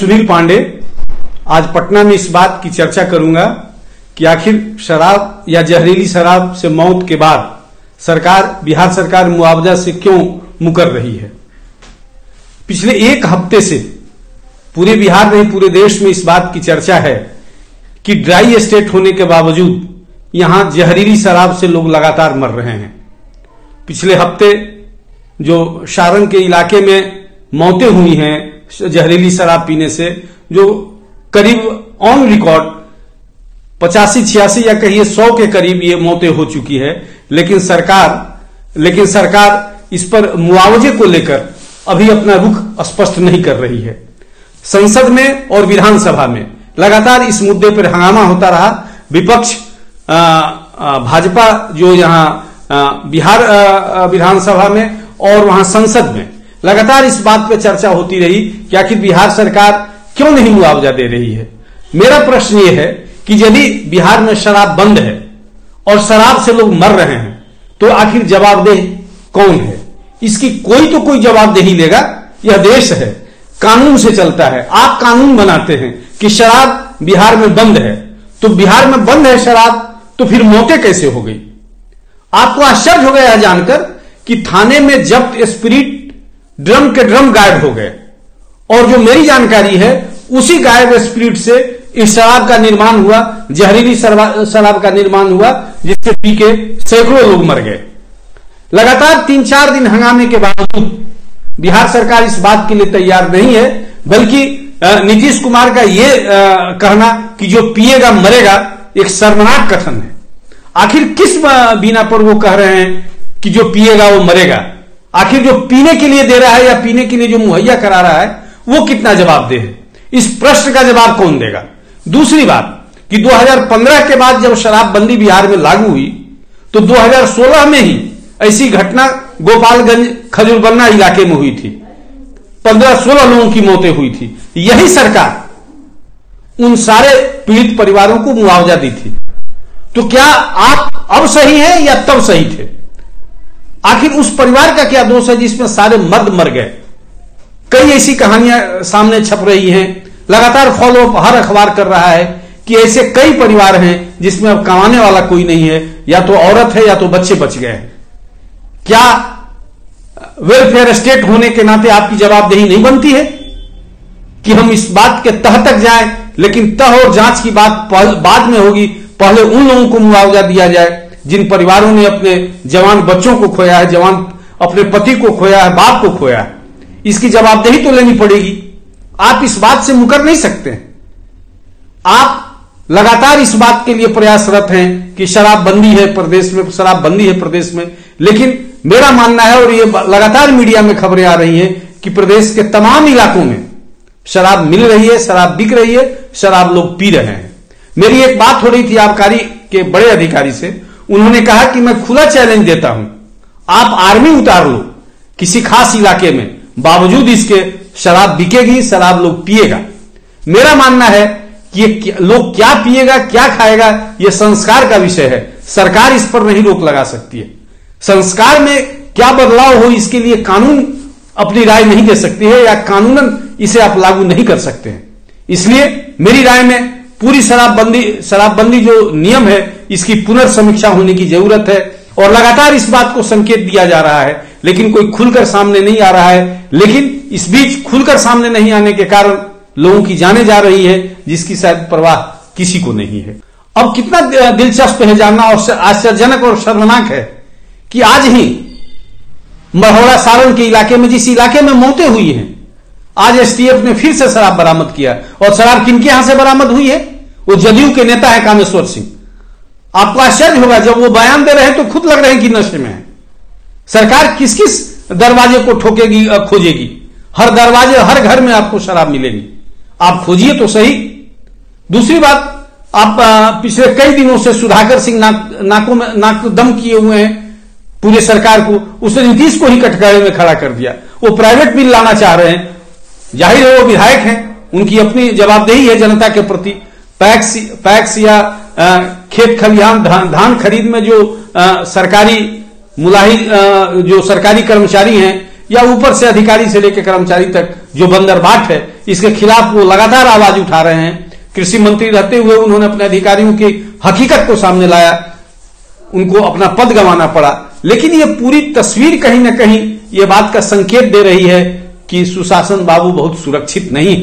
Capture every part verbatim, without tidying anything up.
सुनील पांडे। आज पटना में इस बात की चर्चा करूंगा कि आखिर शराब या जहरीली शराब से मौत के बाद सरकार बिहार सरकार मुआवजा से क्यों मुकर रही है। पिछले एक हफ्ते से पूरे बिहार नहीं पूरे देश में इस बात की चर्चा है कि ड्राई स्टेट होने के बावजूद यहां जहरीली शराब से लोग लगातार मर रहे हैं। पिछले हफ्ते जो सारण के इलाके में मौतें हुई हैं जहरीली शराब पीने से, जो करीब ऑन रिकॉर्ड पचासी छियासी या कहिए सौ के करीब ये मौतें हो चुकी है, लेकिन सरकार लेकिन सरकार इस पर मुआवजे को लेकर अभी अपना रुख स्पष्ट नहीं कर रही है। संसद में और विधानसभा में लगातार इस मुद्दे पर हंगामा होता रहा। विपक्ष भाजपा जो यहां बिहार विधानसभा में और वहां संसद में लगातार इस बात पर चर्चा होती रही कि आखिर बिहार सरकार क्यों नहीं मुआवजा दे रही है। मेरा प्रश्न यह है कि यदि बिहार में शराब बंद है और शराब से लोग मर रहे हैं तो आखिर जवाबदेह कौन है। इसकी कोई तो कोई जवाबदेही लेगा। यह देश है, कानून से चलता है। आप कानून बनाते हैं कि शराब बिहार में बंद है, तो बिहार में बंद है शराब, तो फिर मौतें कैसे हो गई। आपको आश्चर्य हो गया यह जानकर कि थाने में जब्त स्पिरिट ड्रम के ड्रम गायब हो गए, और जो मेरी जानकारी है उसी गायब स्पिरिट से इस शराब का निर्माण हुआ, जहरीली शराब का निर्माण हुआ, जिससे पी के सैकड़ों लोग मर गए। लगातार तीन चार दिन हंगामे के बावजूद बिहार सरकार इस बात के लिए तैयार नहीं है, बल्कि नीतीश कुमार का यह कहना कि जो पिएगा मरेगा एक शर्मनाक कथन है। आखिर किस बिना पर वो कह रहे हैं कि जो पिएगा वो मरेगा। आखिर जो पीने के लिए दे रहा है या पीने के लिए जो मुहैया करा रहा है वो कितना जवाबदेह है। इस प्रश्न का जवाब कौन देगा। दूसरी बात कि दो हज़ार पंद्रह के बाद जब शराबबंदी बिहार में लागू हुई तो दो हज़ार सोलह में ही ऐसी घटना गोपालगंज खजूरबन्ना इलाके में हुई थी। पंद्रह सोलह लोगों की मौतें हुई थी। यही सरकार उन सारे पीड़ित परिवारों को मुआवजा दी थी। तो क्या आप अब सही हैं या तब सही थे। आखिर उस परिवार का क्या दोष है जिसमें सारे मर्द मर गए। कई ऐसी कहानियां सामने छप रही हैं, लगातार फॉलोअप हर अखबार कर रहा है कि ऐसे कई परिवार हैं जिसमें अब कमाने वाला कोई नहीं है, या तो औरत है या तो बच्चे बच गए हैं। क्या वेलफेयर स्टेट होने के नाते आपकी जवाबदेही नहीं बनती है कि हम इस बात के तह तक जाएं, लेकिन तह और जांच की बात बाद में होगी। पहले उन लोगों को मुआवजा दिया जाए जिन परिवारों ने अपने जवान बच्चों को खोया है, जवान अपने पति को खोया है, बाप को खोया है। इसकी जवाबदेही तो लेनी पड़ेगी। आप इस बात से मुकर नहीं सकते। आप लगातार इस बात के लिए प्रयासरत हैं कि शराबबंदी है प्रदेश में, शराबबंदी है प्रदेश में, लेकिन मेरा मानना है और ये लगातार मीडिया में खबरें आ रही हैं कि प्रदेश के तमाम इलाकों में शराब मिल रही है, शराब बिक रही है, शराब लोग पी रहे हैं। मेरी एक बात हो रही थी आबकारी के बड़े अधिकारी से, उन्होंने कहा कि मैं खुला चैलेंज देता हूं, आप आर्मी उतार लो किसी खास इलाके में, बावजूद इसके शराब बिकेगी, शराब लोग पिएगा। मेरा मानना है कि ये लोग क्या पिएगा क्या खाएगा यह संस्कार का विषय है। सरकार इस पर नहीं रोक लगा सकती है। संस्कार में क्या बदलाव हो इसके लिए कानून अपनी राय नहीं दे सकती है, या कानूनन इसे आप लागू नहीं कर सकते हैं। इसलिए मेरी राय में पूरी शराबबंदी शराबबंदी जो नियम है इसकी पुनर्समीक्षा होने की जरूरत है, और लगातार इस बात को संकेत दिया जा रहा है, लेकिन कोई खुलकर सामने नहीं आ रहा है। लेकिन इस बीच खुलकर सामने नहीं आने के कारण लोगों की जाने जा रही है, जिसकी शायद परवाह किसी को नहीं है। अब कितना दिलचस्प है जानना और आश्चर्यजनक और शर्मनाक है कि आज ही मढ़ौरा सारण के इलाके में, जिस इलाके में मौतें हुई हैं, आज एसटीएफ ने फिर से शराब बरामद किया। और शराब किनके यहां से बरामद हुई है। वो जदयू के नेता है कामेश्वर सिंह। आपको आश्चर्य होगा जब वो बयान दे रहे हैं तो खुद लग रहे हैं कि नशे में है। सरकार किस किस दरवाजे को ठोकेगी, खोजेगी। हर दरवाजे हर घर में आपको शराब मिलेगी, आप खोजिए तो सही। दूसरी बात, आप पिछले कई दिनों से सुधाकर सिंह नाक, नाकों में नाक दम किए हुए हैं पूरे सरकार को। उसने नीतीश को ही कटघरे में खड़ा कर दिया। वो प्राइवेट बिल लाना चाह रहे हैं। जाहिर है वो विधायक हैं, उनकी अपनी जवाबदेही है जनता के प्रति। पैक्स पैक्स या आ, खेत खलिहान धान, धान खरीद में जो आ, सरकारी मुलाहिज जो सरकारी कर्मचारी हैं या ऊपर से अधिकारी से लेकर कर्मचारी तक जो बंदरबाट है, इसके खिलाफ वो लगातार आवाज उठा रहे हैं। कृषि मंत्री रहते हुए उन्होंने अपने अधिकारियों की हकीकत को सामने लाया, उनको अपना पद गंवाना पड़ा। लेकिन ये पूरी तस्वीर कहीं ना कहीं ये बात का संकेत दे रही है कि सुशासन बाबू बहुत सुरक्षित नहीं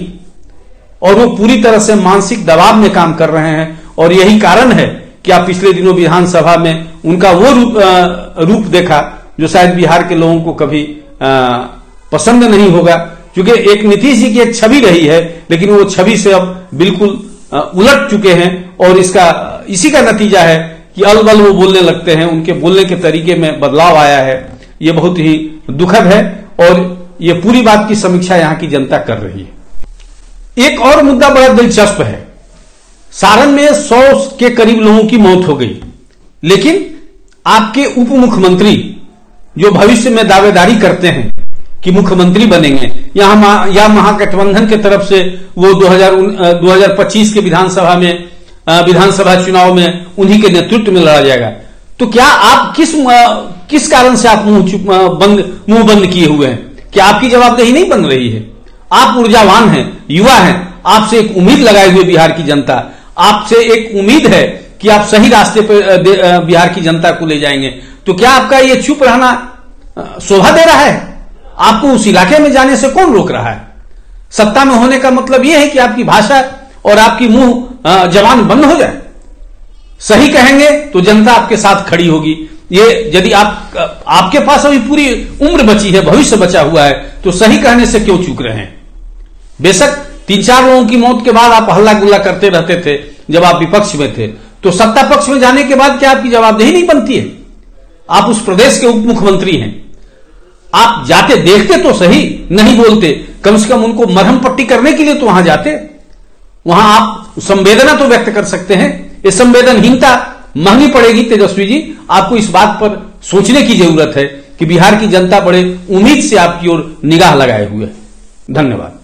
और वो पूरी तरह से मानसिक दबाव में काम कर रहे हैं। और यही कारण है कि आप पिछले दिनों विधानसभा में उनका वो रूप, आ, रूप देखा जो शायद बिहार के लोगों को कभी आ, पसंद नहीं होगा, क्योंकि एक नीतीश जी की एक छवि रही है, लेकिन वो छवि से अब बिल्कुल आ, उलट चुके हैं। और इसका इसी का नतीजा है कि अलबल वो बोलने लगते हैं, उनके बोलने के तरीके में बदलाव आया है। ये बहुत ही दुखद है और ये पूरी बात की समीक्षा यहां की जनता कर रही है। एक और मुद्दा बड़ा दिलचस्प है। सारण में सौ के करीब लोगों की मौत हो गई, लेकिन आपके उप मुख्यमंत्री जो भविष्य में दावेदारी करते हैं कि मुख्यमंत्री बनेंगे, या, या महागठबंधन के तरफ से वो दो हज़ार पच्चीस के विधानसभा में विधानसभा चुनाव में उन्हीं के नेतृत्व में लड़ा जाएगा, तो क्या आप किस किस कारण से आप मुंह बंद मुंह बंद किए हुए हैं? क्या आपकी जवाबदेही नहीं बन रही है? आप ऊर्जावान हैं, युवा हैं, आपसे एक उम्मीद लगाए हुए बिहार की जनता, आपसे एक उम्मीद है कि आप सही रास्ते पर बिहार की जनता को ले जाएंगे। तो क्या आपका ये चुप रहना शोभा दे रहा है? आपको उस इलाके में जाने से कौन रोक रहा है? सत्ता में होने का मतलब यह है कि आपकी भाषा और आपकी मुंह जबान बंद हो जाए। सही कहेंगे तो जनता आपके साथ खड़ी होगी। ये यदि आप आपके पास अभी पूरी उम्र बची है, भविष्य बचा हुआ है, तो सही कहने से क्यों चूक रहे हैं? बेशक तीन चार लोगों की मौत के बाद आप हल्ला गुल्ला करते रहते थे जब आप विपक्ष में थे, तो सत्ता पक्ष में जाने के बाद क्या आपकी जवाबदेही नहीं बनती है? आप उस प्रदेश के उप मुख्यमंत्री हैं, आप जाते देखते तो सही, नहीं बोलते, कम से कम उनको मरहम पट्टी करने के लिए तो वहां जाते, वहां आप संवेदना तो व्यक्त कर सकते हैं। ये संवेदनहीनता महंगी पड़ेगी तेजस्वी जी। आपको इस बात पर सोचने की जरूरत है कि बिहार की जनता बड़े उम्मीद से आपकी ओर निगाह लगाए हुए है। धन्यवाद।